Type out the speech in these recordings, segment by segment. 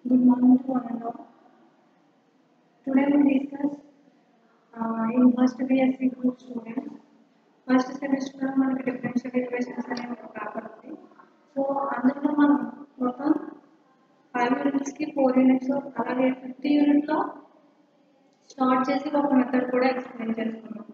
Good morning to one and all. Today we discuss in first BSc group students. First semester మనకి differential equations అనే ఒక paper ఉంది. So అందులో మనం మొత్తం 5 యూనిట్స్కి 4 యూనిట్స్ అలాగే 50 యూనిట్లో స్టార్ట్ చేసి ఒక మెథడ్ కూడా ఎక్స్ప్లెయిన్ చేస్తున్నాం.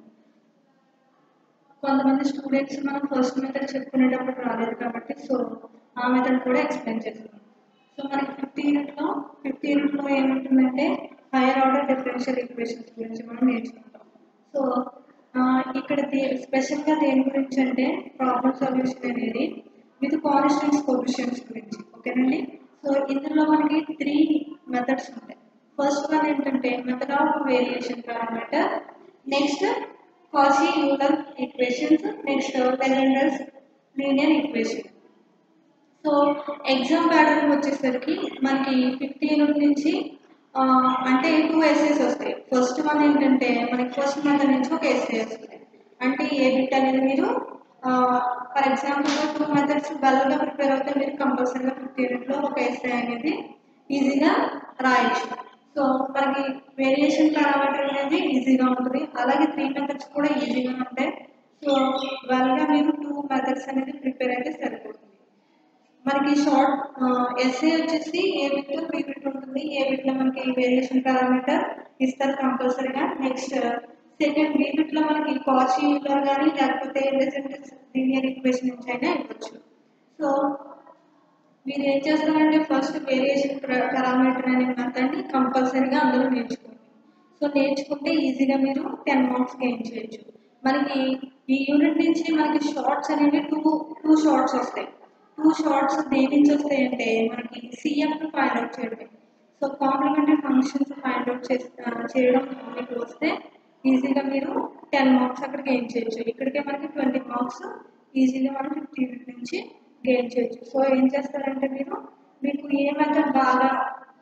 కొంతమంది స్టూడెంట్స్ మనం ఫస్ట్ మెథడ్ చెప్పుకునేటప్పుడు రాలేదు కాబట్టి సో ఆ మెథడ్ కూడా ఎక్స్ప్లెయిన్ చేస్తున్నాం. సో మనకి 50 యూనిట్లో ఏముంటుందంటే హైయర్ ఆర్డర్ డిఫరెన్షియల్ ఈక్వేషన్స్ గురించి మనం నేర్చుకుంటాం. సో ఇక్కడ స్పెషల్గా దేని గురించి అంటే ప్రాబ్లమ్ సొల్యూషన్ అనేది విత్ కాన్స్టెంట్స్ కోఎఫిషియెంట్స్ గురించి. ఓకేనండి. సో ఇందులో మనకి 3 మెథడ్స్ ఉంటాయి. ఫస్ట్ వన్ ఏంటంటే method of variation parameter, next Cauchy Euler equations, next Legendre's linear equation. So exam pattern వచ్చేసరికి మనకి 50 యూనిట్ నుంచి అంటే 2 ఎస్సేస్ వస్తాయి. ఫస్ట్ వన్ ఏంటంటే మనకి ఫస్ట్ మెథడ్ నుంచి ఒక ఎస్సే వస్తుంది. అంటే ఏ బిట్ అనేది మీరు ఫర్ ఎగ్జాంపుల్ 2 మెథడ్స్ వెల్గా ప్రిపేర్ అవుతే మీరు కంపల్సరీగా 50 యూనిట్లో ఒక ఎస్సే అనేది ఈజీగా రాయొచ్చు. సో మనకి వేరియేషన్ పారామీటర్ అనేది ఈజీగా ఉంటుంది, అలాగే 3 మెథడ్స్ కూడా ఈజీగా ఉంటాయి. సో వెల్గా మీరు 2 మెథడ్స్ అనేది ప్రిపేర్ అయితే సరిపోతుంది. మనకి షార్ట్ ఎస్ఏ వచ్చేసి ఏ బిట్ బి బిట్ ఉంటుంది. ఏ బిట్లో మనకి వేరియేషన్ పారామీటర్ ఇస్తారు కంపల్సరీగా. నెక్స్ట్ సెకండ్ బి బిట్లో మనకి కాషీ యూలర్ కానీ లేకపోతే లెజెండర్స్ లీనియర్ ఈక్వేషన్ నుంచి అయినా ఇవ్వచ్చు. సో మీరు ఏం చేస్తారంటే ఫస్ట్ వేరియేషన్ పారామీటర్ అనే మెథడ్ని కంపల్సరీగా అందులో నేర్చుకోండి. సో నేర్చుకుంటే ఈజీగా మీరు 10 మార్క్స్ గెయిన్ చేయొచ్చు. మనకి ఈ యూనిట్ నుంచి మనకి షార్ట్స్ అనేవి టూ షార్ట్స్ వస్తాయి. 2 షార్ట్స్ దేని నుంచి వస్తాయంటే మనకి సిఎఫ్ ఫైండ్ అవుట్ చేయడం. So complementary functions find out చేయడం మీకు వస్తే ఈజీగా మీరు 10 మార్క్స్ అక్కడ గెయిన్ చేయొచ్చు. ఇక్కడికే మనకి 20 మార్క్స్ ఈజీగా మనం 50 యూనిట్ నుంచి గెయిన్ చేయొచ్చు. సో ఏం చేస్తారంటే మీకు ఏ మెథడ్ బాగా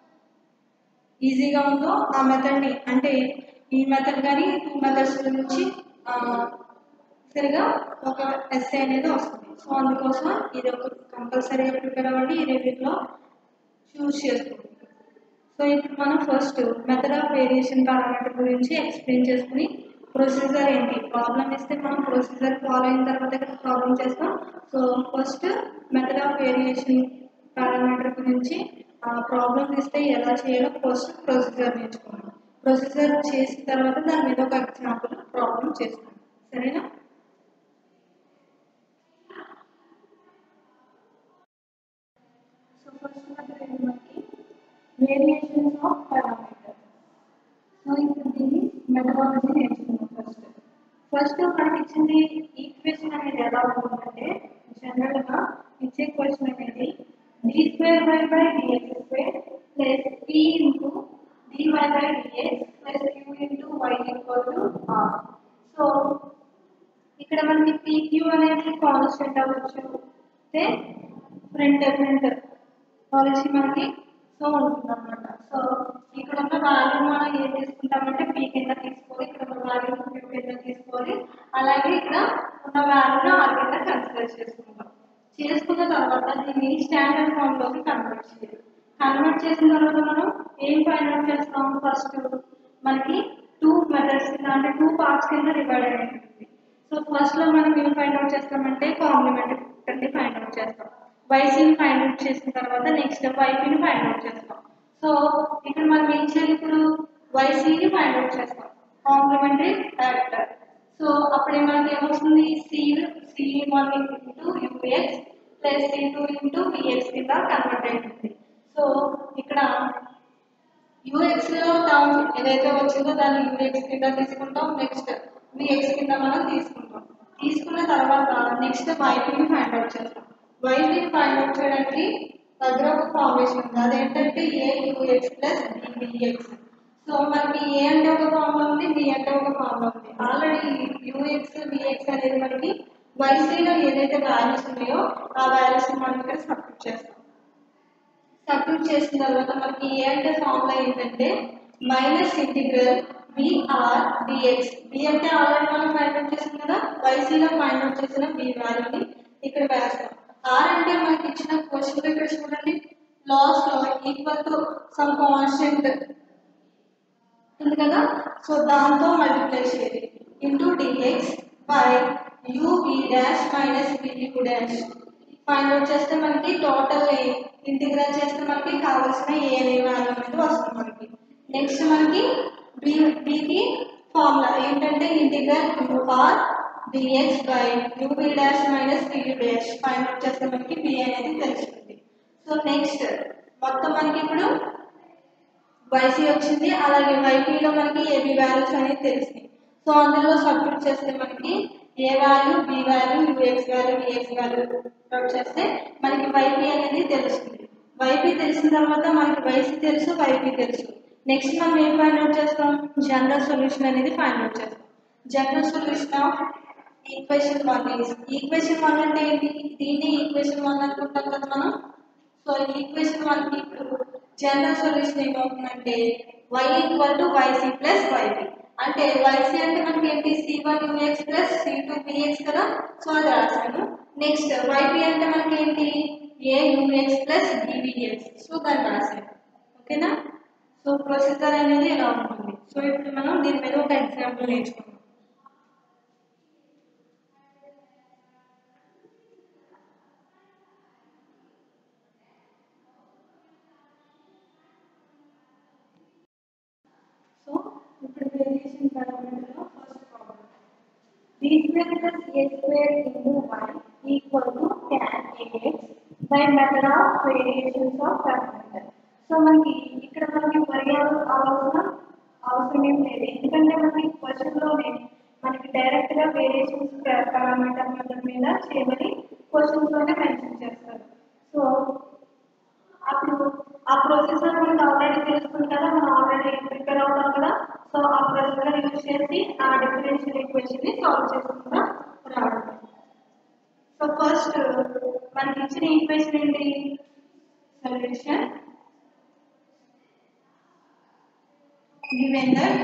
ఈజీగా ఉందో ఆ మెథడ్ని, అంటే ఈ మెథడ్ కానీ 2 మెథడ్స్ నుంచి సరిగా ఒక ఎస్ఏ అనేది వస్తుంది. సో అందుకోసం ఇది ఒక కంపల్సరీగా ప్రిపేర్ అవ్వండి. ఈ రివ్యూలో చూస్ చేసుకోండి. సో ఇప్పుడు మనం first method of variation parameter గురించి ఎక్స్ప్లెయిన్ చేసుకుని ప్రొసీజర్ ఏంటి, ప్రాబ్లమ్ ఇస్తే మనం ప్రొసీజర్ ఫాలో అయిన తర్వాత ఇక్కడ ప్రాబ్లమ్ చేస్తాం. So first method of variation parameter గురించి ప్రాబ్లమ్ ఇస్తే ఎలా చేయాలో ఫస్ట్ ప్రొసీజర్ నేర్చుకున్నాం. ప్రొసీజర్ చేసిన తర్వాత దాని మీద ఒక ఎగ్జాంపుల్ ప్రాబ్లమ్ చేస్తాం. సరేనా? Variations of parameters. సో ఇప్పుడు దీన్ని మెథడాలజీ నేర్చుకున్నాం. ఫస్ట్ మనకి ఇచ్చింది ఈక్వేషన్ అనేది ఎలా ఉంటుందంటే జనరల్గా ఇచ్చే క్వశ్చన్ అనేది d²y/dx² plus p into dy/dx plus q into y = r. So ఇక్కడ మనకి pq అనేది కాన్స్టెంట్ అవ్వచ్చు, ఫ్రంట్ పాలసీ మనకి సో ఉంటుంది అనమాట. సో ఇక్కడ ఉన్న వాల్యూ మనం ఏం తీసుకుంటామంటే పీ కింద తీసుకోవాలి, ఇక్కడ ఉన్న వాల్యూ క్యూ కింద తీసుకోవాలి, అలాగే ఇక్కడ ఉన్న వాల్యూను ఆర్ కింద కన్సిడర్ చేసుకుంటాం. చేసుకున్న తర్వాత దీన్ని స్టాండర్డ్ ఫామ్లోకి కన్వర్ట్ చేయాలి. కన్వర్ట్ చేసిన తర్వాత మనం ఏం ఫైండ్ అవుట్ చేస్తాం, ఫస్ట్ మనకి 2 మెథడ్స్ కింద అంటే 2 పార్ట్స్ కింద డివైడ్ అయి ఉంటుంది. సో ఫస్ట్లో మనం ఏం ఫైండ్ అవుట్ చేస్తామంటే కాంప్లిమెంటరీ ఫైండ్ అవుట్ చేస్తాం. వైసీని ఫైండ్ అవుట్ చేసిన తర్వాత నెక్స్ట్ వైపీని ఫైండ్ అవుట్ చేస్తాం. సో ఇక్కడ మనం ఏం చేయాలి, ఇప్పుడు వైసీని ఫైండ్ అవుట్ చేస్తాం కాంప్లిమెంటరీ ఫ్యాక్టర్. సో అప్పుడే మనకి ఏమవుతుంది, C1 into u x plus C2 into v x కింద కన్వర్ట్ అవుతుంది. సో ఇక్కడ యూఎక్స్ లో టర్మ్ ఏదైతే వచ్చిందో దాన్ని యూఎక్స్ కింద తీసుకుంటాం, నెక్స్ట్ విఎక్స్ కింద మనం తీసుకుంటాం. తీసుకున్న తర్వాత నెక్స్ట్ వైపీని ఫైండ్ అవుట్ చేస్తాం. వైపీని ఫైండ్ అవుట్ చేయడానికి దగ్గర ఒక ఫార్మేషన్ ఉంది, అదేంటంటే AUX ప్లస్ BBX. సో మనకి ఏ అంటే ఒక ఫార్ములా ఉంది, బి అంటే ఒక ఫార్ములా ఉంది. ఆల్రెడీ యూఎక్స్ బిఎక్స్ అనేది మనకి వైసీలో ఏదైతే వాల్యూస్ ఉన్నాయో ఆ వాల్యూస్ మనం ఇక్కడ సబ్స్టిట్యూట్ చేస్తాం. సబ్స్టిట్యూట్ చేసిన తర్వాత మనకి ఏ అంటే ఫార్ములా ఏంటంటే minus integral BR dx. B అంటే ఆల్రెడీ మనం ఫైండ్ అవుట్ చేసాం కదా, వైసీలో ఫైండ్ అవుట్ చేసిన బి వాల్యూని ఇక్కడ వేస్తాం. ఆర్ అంటే మనకి ఇచ్చిన క్వశ్చన్ దగ్గర చూడండి లాస్ట్ లో ఈక్వల్ టు సమ్ కాన్స్టెంట్ ఉంది కదా, సో దాంతో మల్టిప్లై చేయాలి into d x by ub dash minus bu dash find out చేస్తే మనకి టోటల్ ఇంటిగ్రల్ చేస్తే మనకి కావాల్సిన ఏ వాల్యూ అనేది వస్తుంది మనకి. నెక్స్ట్ మనకి bకి ఫార్ములా ఏంటంటే integral ur dx by ub dash minus bu dash find out చేస్తే మనకి b అనేది తెలుస్తుంది. సో నెక్స్ట్ మొత్తం మనకి ఇప్పుడు yc వచ్చింది, అలాగే ypలో మనకి ab వాల్యూస్ అనేది తెలిసింది. సో అందులో సబ్స్టిట్యూట్ చేస్తే మనకి a value b value ux value vx value substitute చేస్తే మనకి yp అనేది తెలుస్తుంది. yp తెలిసిన తర్వాత మనకి yc తెలుసు, yp తెలుసు. నెక్స్ట్ మనం ఏం ఫైండ్ అవుట్ చేస్తాం, జనరల్ సొల్యూషన్ అనేది ఫైండ్ అవుట్ చేస్తాం. General solution of equation 1 is equation 1 అంటే ఏంటి, దీన్ని ఈక్వేషన్ 1 అనుకుంటాం కదా మనం. సో ఈక్వేషన్ 1 కి ఇప్పుడు జనరల్ సొల్యూషన్ ఏమవుతుందంటే y equal to yc plus yp. అంటే yc అంటే మనకి ఏంటి c1 ux plus c2 vx కదా, సో అది రాసాను. నెక్స్ట్ yp అంటే మనకి ఏంటి a ux plus b vx, so దాన్ని రాసాను. ఓకేనా. సో ప్రొసీజర్ అనేది ఇలా ఉంటుంది. సో ఇప్పుడు మనం దీని మీద ఒక ఎగ్జాంపుల్ నేర్చుకుందాం. b square plus a square into y equal to tan ax by method of variations of parameter. So మనకి ఇక్కడ మనకి అవసరం ఏం లేదు, ఎందుకంటే మనకి క్వశ్చన్లోనే మనకి డైరెక్ట్గా వేరియేషన్స్ పారామీటర్ మెథడ్ మీద చేయమని క్వశ్చన్స్లోనే మెన్షన్ చేస్తారు. సో అప్పుడు ఆ ప్రొసీజర్ మనకు ఆల్రెడీ తెలుస్తుంది కదా, మనం ఆల్రెడీ ప్రిపేర్ అవుతాం కదా. సో ఆ ప్రొసీజర్ యూజ్ చేసి ఆ డిఫరెన్షియల్ ఈక్వేషన్ ని సాల్వ్ చేసుకుంటా రావడం. సో ఫస్ట్ మనకి ఇచ్చిన ఈక్వేషన్ ఏంటి, solution given that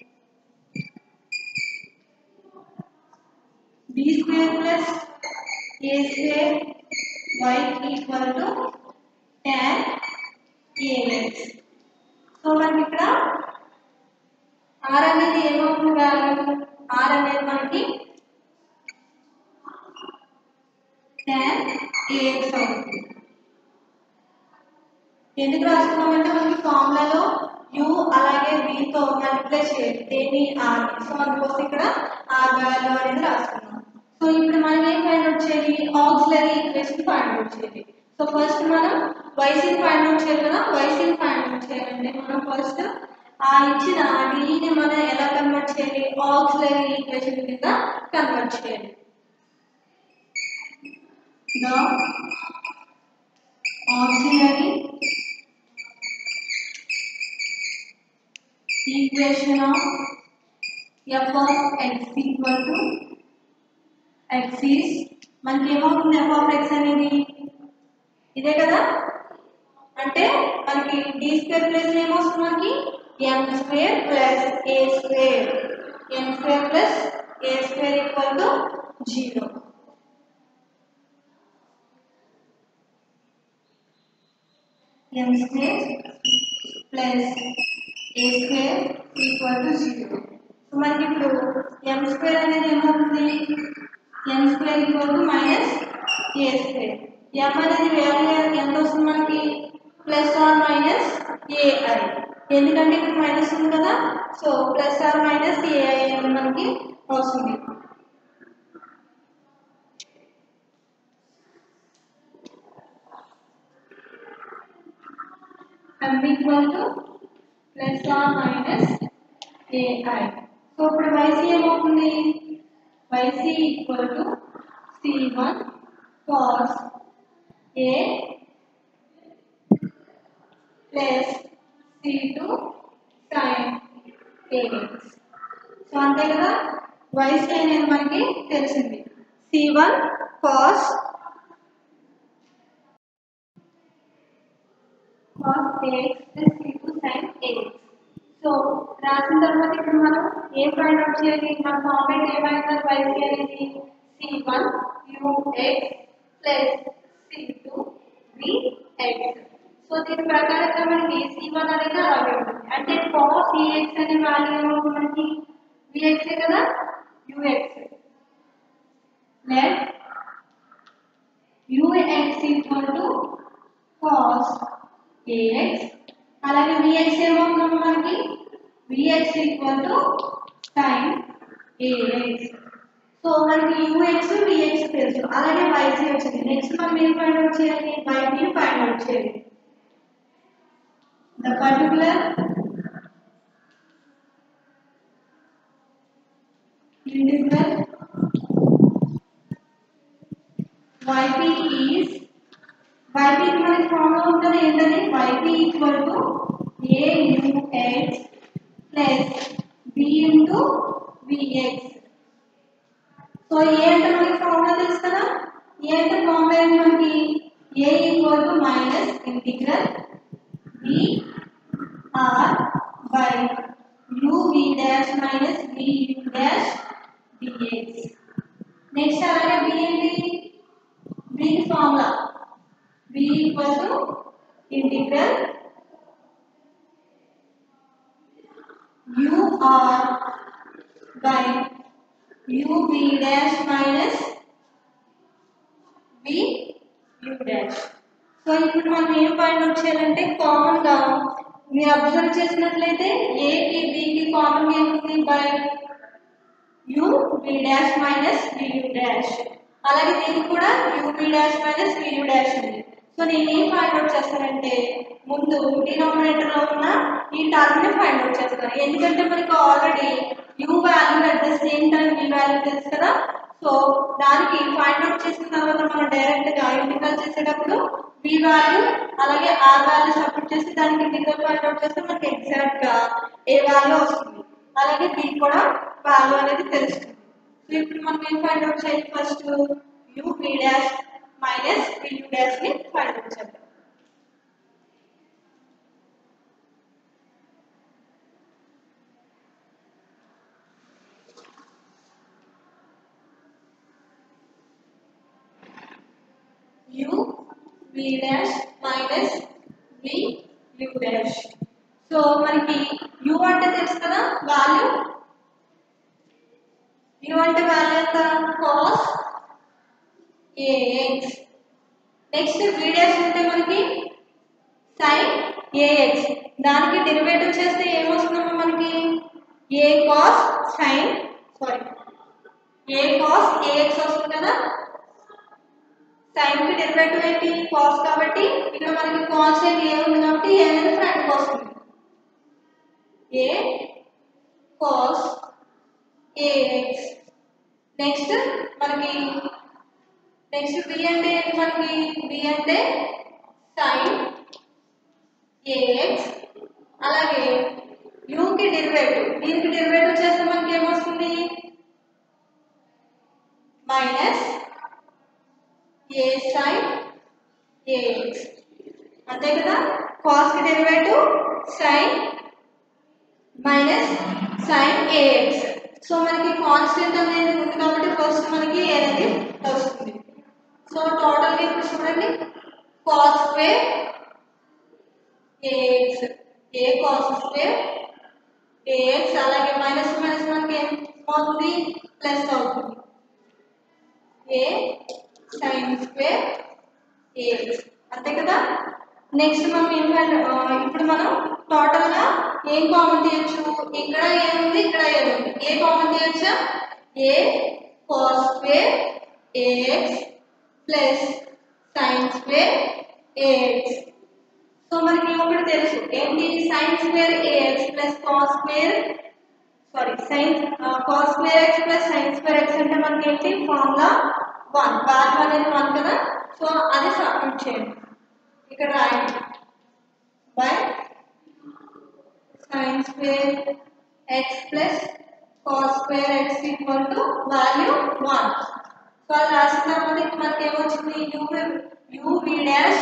b square plus a square y equal to tan ax. So మనకి ఇక్కడ r అనేది ఏమవుతుంది వాల్యూ, r అనేది మనకి tan ax అవుతుంది. ఎందుకు రాసుకున్నామంటే మనకి ఫార్ములాలో u అలాగే v తో మల్టిప్లై చేయాలి దేని r, సో అందుకోసం ఇక్కడ r వాల్యూ అనేది రాసుకున్నాం. సో ఇప్పుడు మనం ఏం ఫైండ్ అవుట్ చేయాలి, ఆక్సిలరీ ఈక్వేషన్ ఫైండ్ అవుట్ చేయాలి. సో ఫస్ట్ మనం yc ఫైండ్ అవుట్ చేయాలి కదా, yc ఫైండ్ అవుట్ చేయాలంటే మనం ఫస్ట్ ఆ ఇచ్చిన d ని మనం ఎలా కన్వర్ట్ చేయాలి, ఆక్సిలరీ ఈక్వేషన్ కింద కన్వర్ట్ చేయాలి. the auxiliary equation of f of x equal to x is మనకి ఏమవుతుంది f of x అనేది ఇదే కదా, అంటే మనకి d స్క్వేర్ ప్లస్ ఏమొస్తుంది మనకి m square plus a square, m square plus a square equal to 0. m square plus a square equal to 0. So మనకి ఇప్పుడు m square అనేది ఏమవుతుంది, m square equal to minus a square. m అనేది value ఎంత వస్తుంది మనకి, plus or minus ai, ఎందుకంటే ఇక్కడ మైనస్ ఉంది కదా, so plus or minus ai అనేది మనకి వస్తుంది. m equal to plus or minus ai. So ఇప్పుడు yc ఏమవుతుంది, yc equal to c1 cos a plus c2 sin ax. So అంతే కదా, yc అనేది మనకి తెలిసింది c1 cos ax plus c2 sin ax. So రాసిన తర్వాత ఇప్పుడు మనం ఏం ఫైండ్ అవుట్ చేయాలి, మన ఫార్మేట్ ఏమైనా yc అనేది c1 ux plus c2 vx. So దీని ప్రకారంగా మనకి c1 అనేది అలాగే ఉంటుంది. అంటే cos ax అనే వాల్యూ ఏమవుతుంది మనకి vx కదా, ux. let ux equal to cos ax, అలాగే vx ఏమవుతుంది మనకి vx equal to sin ax. So మనకి ux vx తెలుసు, అలాగే yc వచ్చింది. నెక్స్ట్ మనం ఏం ఫైండ్ అవుట్ చేయాలి, yp ని ఫైండ్ అవుట్ చేయాలి. the particular integral yp is, yp కి మనకి ఫార్ములా ఉంటుంది ఏంటంటే yp equal to aux plus b into vx. So A అంటే మనకి ఫార్ములా తెలుసు కదా, ఏ అంటే ఫార్ములా ఏంటి మనకి a equal to minus integral b r by u v dash minus v u dash dx. Next అలాగే b ఏంటి, b కి formula b equal to integral u r by u v dash minus v u dash. So ఇప్పుడు మనం ఏం find out చేయాలంటే common గా మీరు observe చేసినట్లయితే a కి b కి కామన్ ఏముంది by u v dash minus v u dash, అలాగే దీనికి కూడా u v dash minus v u dash ఉంది. సో నేను ఏం ఫైండ్ అవుట్ చేస్తానంటే ముందు డినామినేటర్ లో ఉన్న ఈ టర్మ్ ని ఫైండ్ అవుట్ చేస్తాను, ఎందుకంటే మనకి already u value at the same time v value తెలుసు కదా. సో దానికి ఫైండ్ అవుట్ చేసిన తర్వాత మనం డైరెక్ట్ గా ఇంటిగ్రల్ చేసేటప్పుడు v వాల్యూ అలాగే r వాల్యూ సబ్స్టిట్యూట్ చేసి దానికి ఇంటిగ్రల్ ఫైండ్ అవుట్ చేస్తే మనకి ఎగ్జాక్ట్ గా a వాల్యూ వస్తుంది, అలాగే b కూడా వాల్యూ అనేది తెలుస్తుంది. సో ఇప్పుడు మనం ఏం ఫైండ్ అవుట్ చేయాలి, ఫస్ట్ u v dash minus v u dash ని ఫైండ్ అవుట్ చేద్దాం. u v dash minus v u dash. So మనకి u అంటే తెలుసు కదా వాల్యూ, u అంటే వాల్యూ ఎంత cos ax. Next v dash అంటే మనకి sin ax, దానికి డెరివేటివ్ చేస్తే ఏమొస్తుందో మనకి a cos ax వస్తుంది కదా. sin కి డెరివేటివ్ ఏంటి cos, కాబట్టి ఇక్కడ మనకి కాన్స్టెంట్ a ఉంది కాబట్టి a అనేది ఫ్రంట్ కి వస్తుంది, a cos ax. నెక్స్ట్ మనకి నెక్స్ట్ b అంటే ఏంటి మనకి b అంటే sin ax, అలాగే u కి డెరివేటివ్, దీనికి డెరివేటివ్ చేస్తే మనకి ఏమొస్తుంది మైనస్ a sin ax, అంతే కదా. cos కి derivative sin minus sin ax. So మనకి కాన్స్టెంట్ అనేది ఉంది కాబట్టి ఫస్ట్ మనకి a అనేది వస్తుంది. సో టోటల్ గా ఇప్పుడు చూడండి cos square ax, a cos square ax, అలాగే మైనస్ మైనస్ మనకి ఏమవుతుంది ప్లస్ అవుతుంది a sin square ax, అంతే కదా. నెక్స్ట్ మనం ఇప్పుడు మనం టోటల్ గా ఏం కామన్ తీయచ్చు, ఇక్కడ ఏముంది ఇక్కడ ఏముంది, ఏ కామన్ తీయచ్చా a cos square ax plus sin square ax. So మనకి ఒకటి తెలుసు ఏంటి sin square ax plus cos square x plus sin square x అంటే మనకి ఏంటి ఫార్ములా 1, వాల్యూ అనేది 1 కదా. సో అది సబ్స్టిట్యూట్ చేయండి, ఇక్కడ రాయండి by sin square x plus cos square x equal to value 1. సో అది రాసిన తర్వాత ఇక్కడ మనకి ఏమొచ్చింది u v dash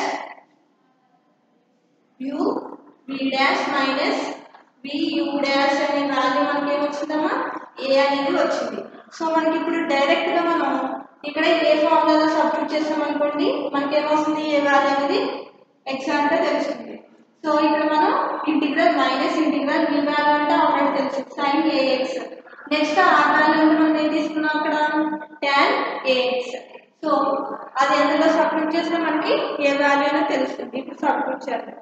minus v u dash అనే వాల్యూ మనకి ఏమొచ్చిందమ్మా a అనేది వచ్చింది. సో మనకి ఇప్పుడు డైరెక్ట్ గా మనం ఇక్కడ ఏ ఫార్ములాలో సబ్స్టిట్యూట్ చేస్తాం అనుకోండి మనకి ఏమొస్తుంది a వాల్యూ అనేది ఎక్స్ అంటే తెలుస్తుంది. సో ఇక్కడ మనం integral minus integral v value అంటే ఆల్రెడీ తెలుసు sin ax. Next r value అంటే మనం ఏం తీసుకున్నాం అక్కడ tan ax. సో అది ఎందులో సబ్స్టిట్యూట్ చేస్తే మనకి ఏ వాల్యూ అనేది తెలుస్తుంది. ఇప్పుడు సబ్స్టిట్యూట్ చేద్దాం.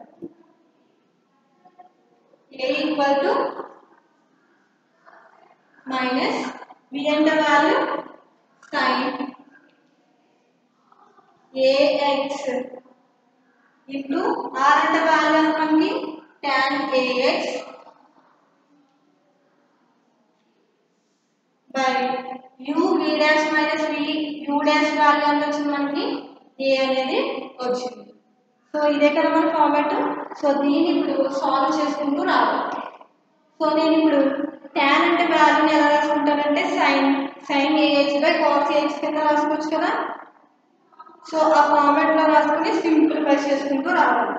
a equal to minus v అంటే value sin ax into r అంటే వాల్యూ మనకి tan ax by u v dash minus v u dash value ఎంత వచ్చింది మనకి a అనేది వచ్చింది. సో ఇదే కదా మన ఫార్మాట్. సో దీన్ని ఇప్పుడు సాల్వ్ చేసుకుంటూ రావాలి. సో నేను ఇప్పుడు tan అంటే వాల్యూని ఎలా రాసుకుంటానంటే sin ax by cos ax కింద రాసుకోవచ్చు కదా. సో ఆ ఫార్మాట్ లో రాసుకుని సింప్లిఫై చేసుకుంటూ రావాలి.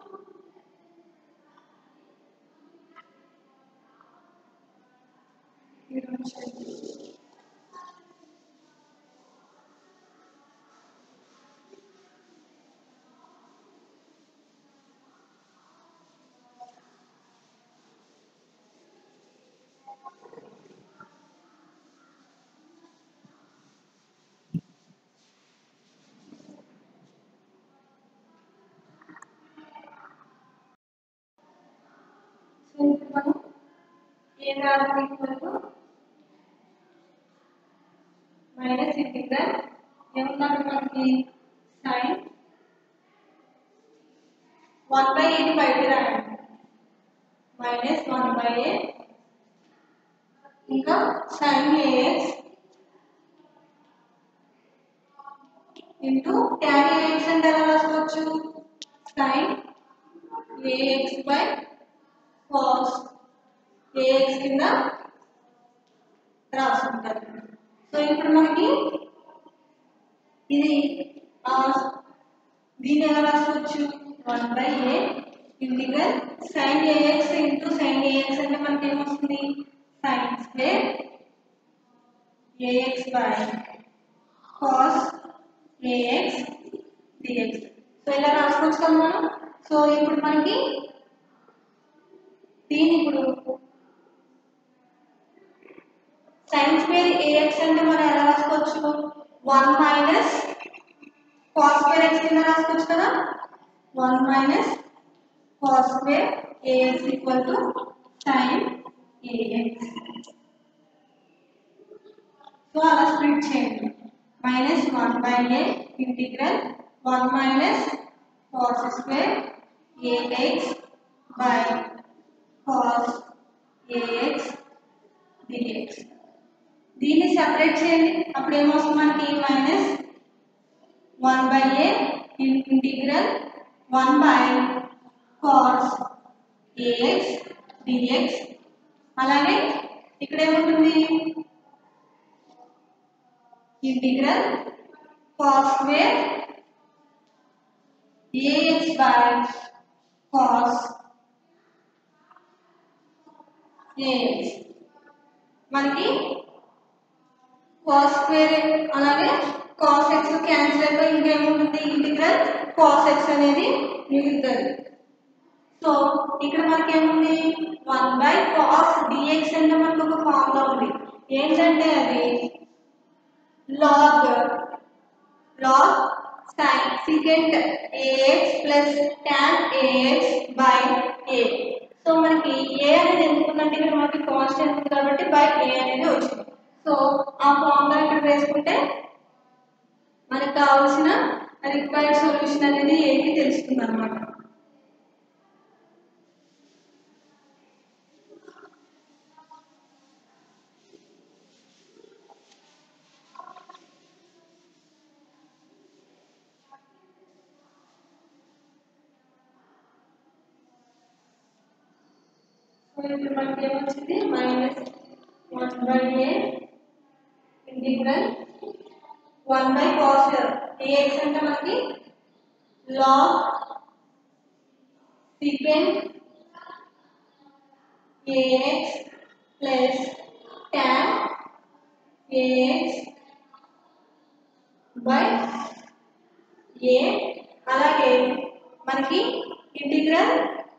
మైనస్ ఇంటిగ్రల్ ఏముందంటే మనకి sin 1/a బయట రాయండి మైనస్ 1/a ఇంకా sin ax into tan ax అంటే ఎలా రాసుకోవచ్చు sin ax by cos ax కింద రాసుకుంటారు. సో ఇప్పుడు మనకి ఇది దీన్ని ఎలా రాసుకోవచ్చు 1/a integral sin ax into sin ax అంటే మనకి ఏమొస్తుంది sin square ax by cos ax dx. సో ఇలా రాసుకోవచ్చు కదా మనం. సో ఇప్పుడు మనకి దీని ఇప్పుడు sin స్క్వేర్ ax అంటే మనం ఎలా రాసుకోవచ్చు 1 మైనస్ cos స్క్వేర్ x కింద రాసుకోవచ్చు కదా. 1 minus cos square ax equal to sin ax. So అలా స్ప్లిట్ చేయండి minus 1/a integral 1 minus cos square ax by cos ax dx. దీన్ని సెపరేట్ చేయండి అప్పుడు ఏమొస్తుంది మనకి minus 1/a integral 1 by cos ax dx. అలాగే ఇక్కడ ఏముంటుంది integral cos square ax by cos ax. మనకి cos స్క్వేర్ అలాగే cos x క్యాన్సిల్ అయిపోయి ఇంకేముంటుంది ఇంటిగ్రల్ cos x అనేది మిగులుతుంది. సో ఇక్కడ మనకి ఏముంది 1/cos dx అంటే మనకు ఒక ఫార్ములా ఉంది ఏంటంటే అది log sin secant ax plus tan ax by a. So మనకి a అనేది ఎందుకుందంటే ఇక్కడ మనకి కాన్స్టెంట్ ఉంది కాబట్టి బై a అనేది వచ్చింది. సో ఆ ఫార్ములా ఇక్కడ వేసుకుంటే మనకు కావాల్సిన రిక్వైర్డ్ సొల్యూషన్ అనేది ఏంటి తెలుస్తుంది అన్నమాట. ఇప్పుడు మనకి ఏమొచ్చింది minus 1/a integral 1/cos ax అంటే మనకి log secant ax plus tan ax by a. అలాగే మన మనకి ఇంటిగ్రల్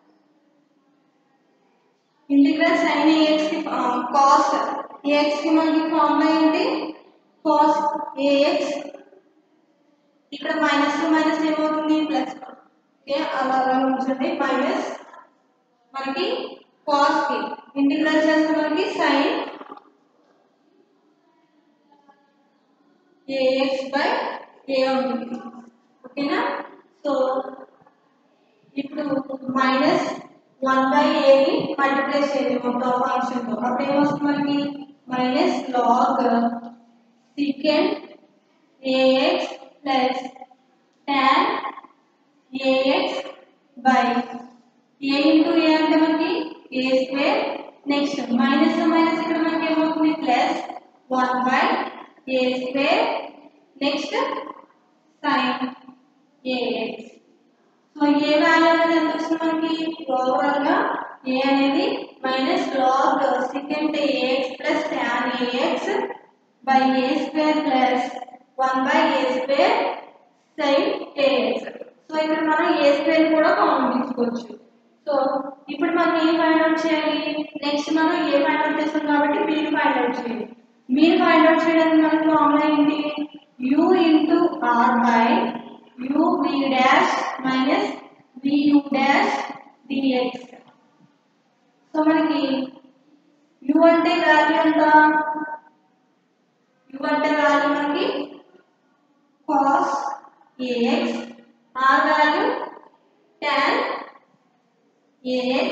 sin ax కి cos ax కి మనకి ఫార్ములా ఏంటి cos ax ఇక్కడ మైనస్ మైనస్ ఏమవుతుంది ప్లస్ ఓకే అలా ఉంచండి మైనస్ మనకి cos కి ఇంటిగ్రల్ చేస్తే మనకి sin ax by a ఉంటుంది ఓకేనా సో ఇప్పుడు మైనస్ 1/a ని మల్టిప్లై చేయండి మొత్తం ఫంక్షన్ తో అప్పుడు ఏమొస్తుంది మనకి minus log secant ax plus tan ax by a into a అంటే మనకి a square next minus minus ఇక్కడ మనకి ఏమవుతుంది plus 1/a square next sin ax so A value అనేది ఎంత వస్తుంది మనకి ఓవరాల్ గా a అనేది minus log secant ax plus tan ax by a square plus 1/a square sin ax so ఇక్కడ మనం a స్క్వేర్ కూడా కామన్ తీసుకోవచ్చు సో ఇప్పుడు మనం ఏం ఫైండ్ అవుట్ చేయాలి నెక్స్ట్ మనం a ఫైండ్ అవుట్ చేస్తాం కాబట్టి b ని ఫైండ్ అవుట్ చేయాలి b ని ఫైండ్ అవుట్ చేయడానికి మనకి ఫార్ములా ఏంటి u into r by uv dash minus vu dash dx so మనకి u అంటే వాల్యూ ఎంత u అంటే వాల్యూ మనకి cos ax r value tan ax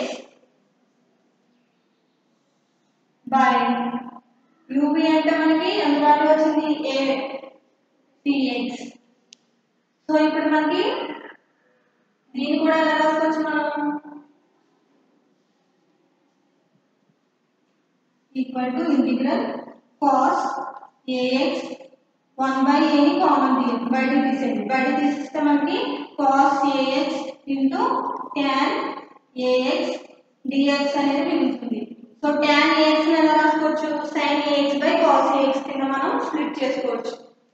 by uv అంటే మనకి ఎంత వాల్యూ వచ్చింది a dx సో ఇప్పుడు మనకి దీన్ని కూడా ఎలా రాసుకోవచ్చు మనం equal to integral cos ax 1/a ని కామన్ తీయండి బయటకు తీసేయండి బయటకు తీసేస్తే మనకి cos ax into tan ax dx అనేది మిగులుతుంది సో tan ax ని ఎలా రాసుకోవచ్చు sin ax by cos ax కింద మనం స్ప్లిట్ చేసుకోవచ్చు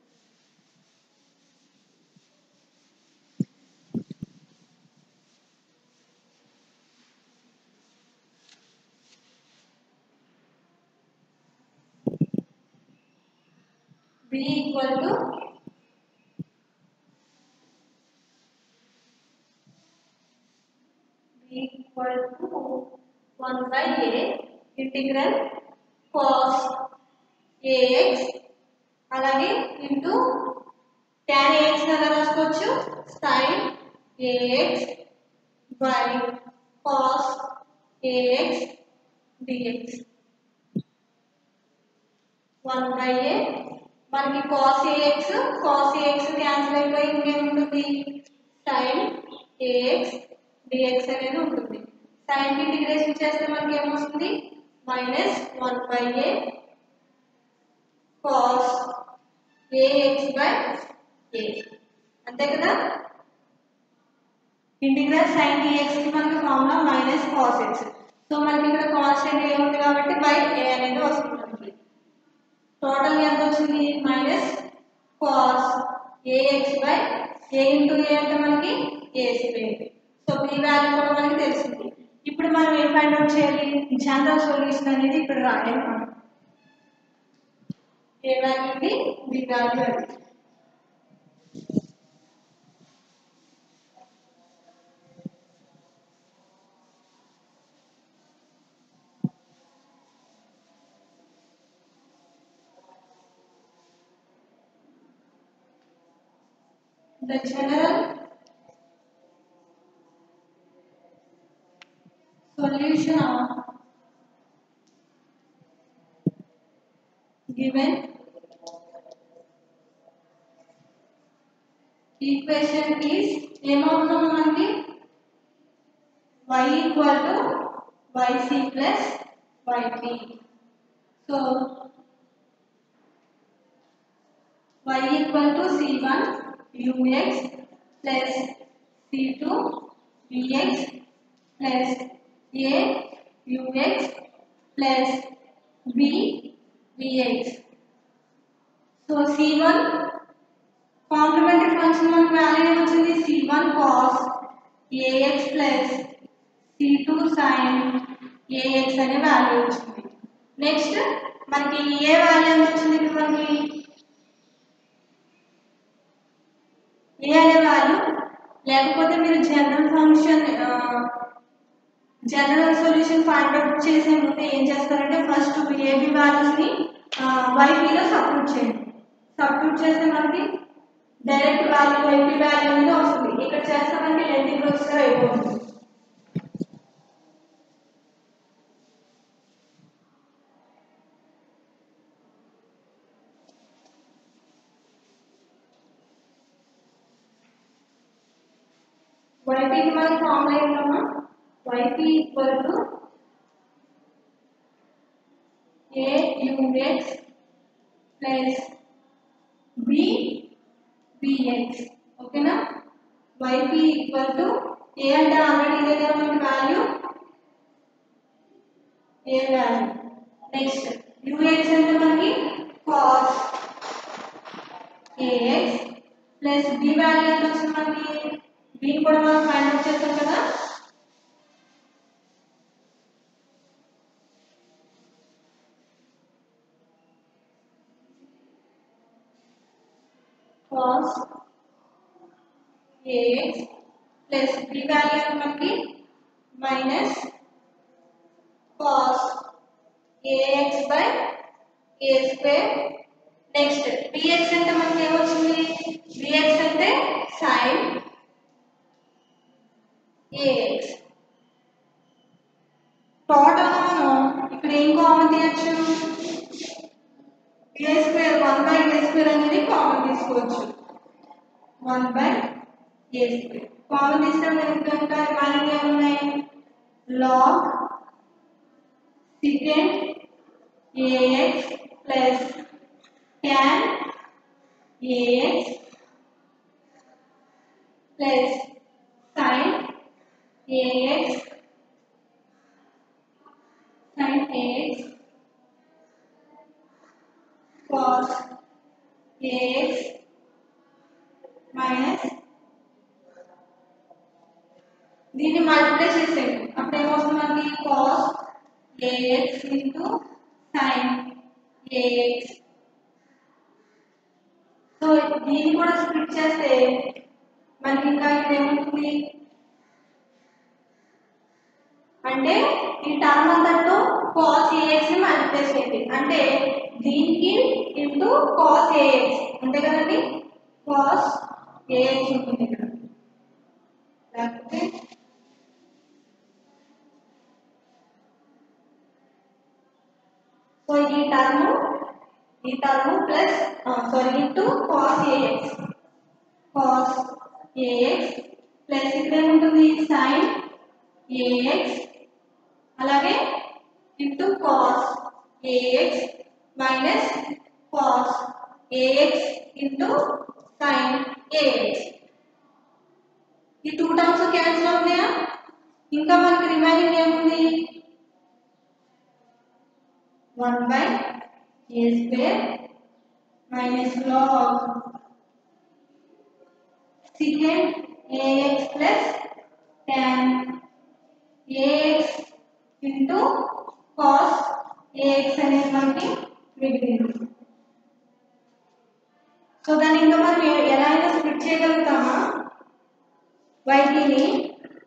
b equal to b equal to 1/a integral cos ax అలాగే into tan ax ఎలా రాసుకోవచ్చు sin ax by cos ax dx 1/a మనకి cos ax క్యాన్సిల్ అయిపోయి ఇంకేముంటుంది sin ax dx అనేది ఉంటుంది sin కి ఇంటిగ్రేషన్ చేస్తే మనకి ఏమొస్తుంది minus 1/a cos ax by a అంతే కదా ఇంటిగ్రల్ sin dx కి మనకి formula minus cos x so మనకి ఇక్కడ కాన్స్టెంట్ ఏ ఉంది కాబట్టి బై a అనేది వస్తుంది టోటల్ ఎంత వచ్చింది minus cos ax by a into a అంటే మనకి a square so b value కూడా మనకి తెలిసింది ఇప్పుడు మనం ఏం ఫైండ్ అవుట్ చేయాలి జనరల్ సొల్యూషన్ అనేది ఇక్కడ రాయాలి మనం a వాల్యూ ఉంది b వాల్యూ అది the general solution of given equation is ఏమవుతుంది మనకి y equal to yc plus yp so y equal to c1 ux plus c2 vx plus a ux plus b vx so c1 complementary function మనకి value ఏమొచ్చింది c1 cos AX plus C2 sin AX అనే value వచ్చింది. Next మనకి A value ఎంత వచ్చింది? ఇప్పుడు మనకి ఏ అనే వాల్యూ లేకపోతే మీరు general function general solution find out చేసే ముందు ఏం చేస్తారంటే ఫస్ట్ ఏబి వాల్యూస్ ని వైపీలో సబ్స్టిట్యూట్ చేయండి. సబ్స్టిట్యూట్ చేస్తే మనకి డైరెక్ట్ వాల్యూ వైపీ వాల్యూ అనేది వస్తుంది. ఇక్కడ చేస్తామంటే లెంత్ ప్రొసెసర్ అయిపోతుంది. వైపీకి మనం ఫార్ములా ఏంటమ్మా? YP equal to AUX plus BBX. ఓకేనా? వైపీ ఈక్వల్ టు ఏ అంటే ఆల్రెడీ ఇదే కదా మనకి value, A value. Next UX అంటే మనకి cos AX plus B value ఎంత వచ్చింది మనకి? B కూడా మనం ఫైండ్ అవుట్ చేస్తాం కదా. cos AX plus B value ఎంత మనకి? Minus cos AX by A square. Next BX అంటే మనకి ఏమొచ్చింది? BX అంటే sin AX. టోటల్ మనం ఇక్కడ ఏం కామన్ తీయచ్చు? A square 1 by A square అనేది కామన్ తీసుకోవచ్చు. 1 by A square కామన్ తీస్తే మనకి ఇంకా రిమైనింగ్ ఏమున్నాయి? log secant AX plus tan AX plus sin AX cos AX minus దీన్ని మల్టిప్లై చేసేయండి. అప్పుడు ఏమవుతుంది మనకి? cos AX into sin AX. So దీన్ని కూడా స్ప్లిట్ చేస్తే మనకి ఇంకా ఇక్కడ ఏమవుతుంది అంటే ఈ టర్మ్ అంతటితో cos AX ని మల్టిప్లై చేయండి. అంటే దీనికి ఇంటూ cos AX అంతే కదండి. cos AX ఉంటుంది ఇక్కడ. లేకపోతే సో ఈ term plus into cos AX plus ఇక్కడ ఏముంటుంది? sin AX అలాగే into cos AX minus cos AX into sin AX. ఈ టూ టర్మ్స్ క్యాన్సిల్ అవుతాయా? ఇంకా మనకి రిమైనింగ్ ఏముంది? 1 by A square minus log secant AX plus tan AX into cos AX అనేది మనకి మిగిలింది. సో దాన్ని ఇంకా మనం ఎలా అయినా స్ప్లిట్ చేయగలుగుతామా వైటీని?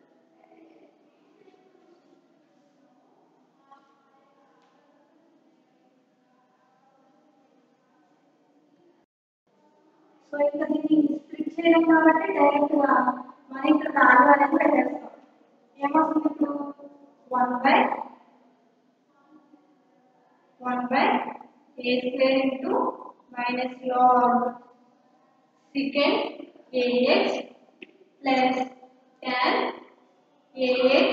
సో ఇంకా దీన్ని స్ప్లిట్ చేయడం కాబట్టి డైరెక్ట్గా మనం ఇక్కడ వాల్యూ అనేది పెట్టేస్తాం. ఏమవుతుంది ఇప్పుడు? 1 by A square into minus log secant AX plus tan AX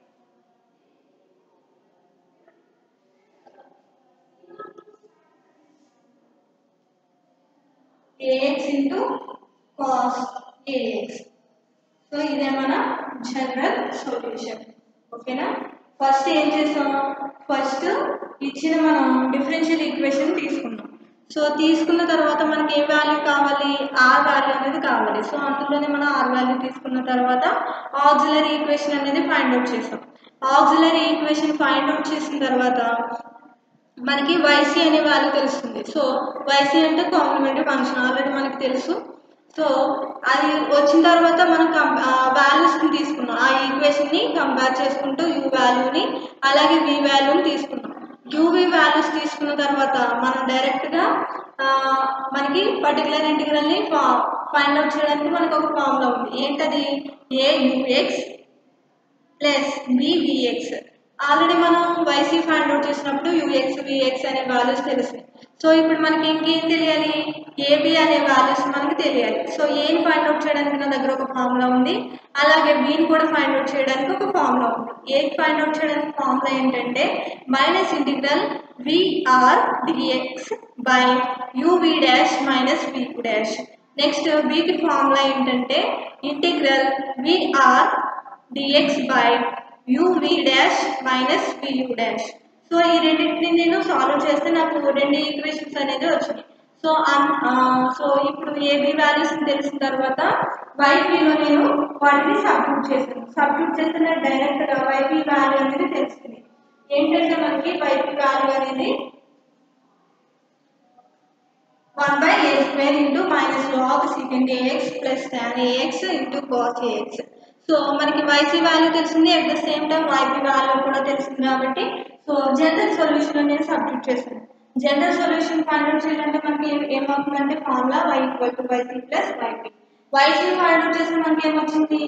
AX into cos AX. So ఇదే మన జనరల్ సొల్యూషన్. ఓకేనా? ఫస్ట్ ఏం చేస్తాం? ఫస్ట్ ఇచ్చిన మనం డిఫరెన్షియల్ ఈక్వేషన్ తీసుకున్నాం. సో తీసుకున్న తర్వాత మనకి ఏ వాల్యూ కావాలి, ఆర్ వాల్యూ అనేది కావాలి. సో అందులోనే మనం ఆర్ వాల్యూ తీసుకున్న తర్వాత ఆక్సిలరీ ఈక్వేషన్ అనేది ఫైండ్ అవుట్ చేసాం. ఆక్సిలరీ ఈక్వేషన్ ఫైండ్ అవుట్ చేసిన తర్వాత మనకి YC అనే వాల్యూ తెలుస్తుంది. సో YC అంటే కాంప్లిమెంటరీ ఫంక్షన్ ఆల్రెడీ మనకి తెలుసు. సో అది వచ్చిన తర్వాత మనం వాల్యూస్ని తీసుకున్నాం. ఆ ఈక్వేషన్ని కంపేర్ చేసుకుంటూ U వాల్యూని అలాగే V వాల్యూని తీసుకున్నాం. UV వాల్యూస్ తీసుకున్న తర్వాత మనం డైరెక్ట్గా మనకి పర్టికులర్ ఇంటిగ్రల్ని ఫైండ్ అవుట్ చేయడానికి మనకు ఒక ఫార్ములా ఉంది. ఏంటది? AUX plus BVX. ఆల్రెడీ మనం YC ఫైండ్ అవుట్ చేసినప్పుడు UX VX అనే వాల్యూస్ తెలిసాయి. సో ఇప్పుడు మనకి ఇంకేం తెలియాలి? AB అనే వాల్యూస్ మనకి తెలియాలి. సో ఏని ఫైండ్ అవుట్ చేయడానికి నా దగ్గర ఒక ఫార్ములా ఉంది, అలాగే Bని కూడా ఫైండ్ అవుట్ చేయడానికి ఒక ఫార్ములా ఉంది. ఏకి ఫైండ్ అవుట్ చేయడానికి ఫార్ములా ఏంటంటే minus integral VR dx by UV dash minus VU dash. Next Bకి ఫార్ములా ఏంటంటే integral VR dx by UV dash minus VU dash. So ఈ రెండింటిని నేను సాల్వ్ చేస్తే నాకు రెండు ఈక్వేషన్స్ అనేది వచ్చినాయి. సో ఇప్పుడు AB వాల్యూస్ తెలిసిన తర్వాత YPలో నేను వాటిని సబ్స్టిట్యూట్ చేస్తాను. సబ్స్టిట్యూట్ చేస్తే నాకు డైరెక్ట్గా YP వాల్యూ అనేది తెలుస్తుంది. ఏంటంటే మనకి YP వాల్యూ అనేది 1/a² into minus log secant AX plus tan AX into cos AX. So మనకి YC వాల్యూ తెలిసింది, at the same time YP value కూడా తెలిసింది కాబట్టి సో జనరల్ సొల్యూషన్ అనేది సబ్స్టిట్యూట్ చేస్తాను. జనరల్ సొల్యూషన్ ఫైండ్ అవుట్ చేయాలంటే మనకి ఏమవుతుందంటే formula Y equal to YC plus YP. YC find out చేస్తే మనకి ఏమొచ్చింది?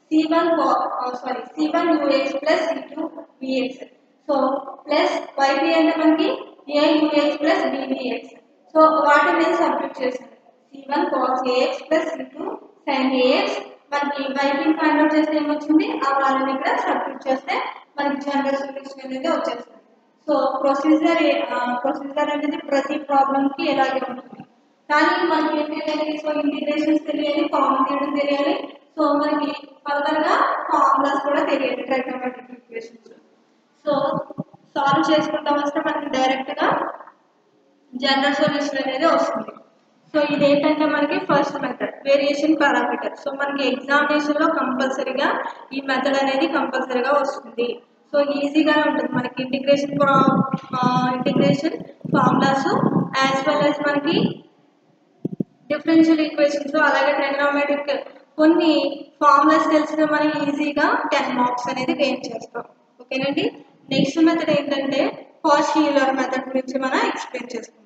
C1 UX plus C2 VX. So plus YP అంటే మనకి AUX ప్లస్ BVX. సో వాటిని నేను సబ్స్టిట్యూట్ చేశాను. C1 cos AX plus C2 sin AX. మనకి YPని ఫైండ్ అవుట్ చేస్తే ఏమొచ్చింది? ఆ వాల్యూని ఇక్కడ సబ్స్టిట్యూట్ చేస్తే మనకి జనరల్ సొల్యూషన్ అనేది వచ్చేస్తుంది. సో ప్రొసీజర్ అనేది ప్రతి ప్రాబ్లంకి ఎలాగే ఉంటుంది. కానీ మనకి ఏం తెలియాలి? సో ఇంటిగ్రేషన్స్ తెలియాలి, కామన్ తీయడం తెలియాలి. సో మనకి ఫర్దర్గా ఫార్ములాస్ కూడా తెలియాలి, ట్రైగోనోమెట్రిక్ ఈక్వేషన్స్. సో సాల్వ్ చేసుకుంటా వస్తే మనకి డైరెక్ట్గా జనరల్ సొల్యూషన్ అనేది వస్తుంది. సో ఇదేంటంటే మనకి first method variation parameter. So మనకి ఎగ్జామినేషన్లో కంపల్సరీగా ఈ మెథడ్ అనేది కంపల్సరీగా వస్తుంది. సో ఈజీగానే ఉంటుంది మనకి integration formulas as well as మనకి డిఫరెన్షియల్ ఈక్వేషన్స్ అలాగే ట్రైగోనోమెట్రిక్ కొన్ని ఫార్ములాస్ తెలిసిన మనం ఈజీగా 10 మార్క్స్ అనేది గెయిన్ చేస్తాం. ఓకేనండి. నెక్స్ట్ మెథడ్ ఏంటంటే కాషీ యూలర్ మెథడ్ గురించి మనం ఎక్స్ప్లెయిన్ చేస్తాం.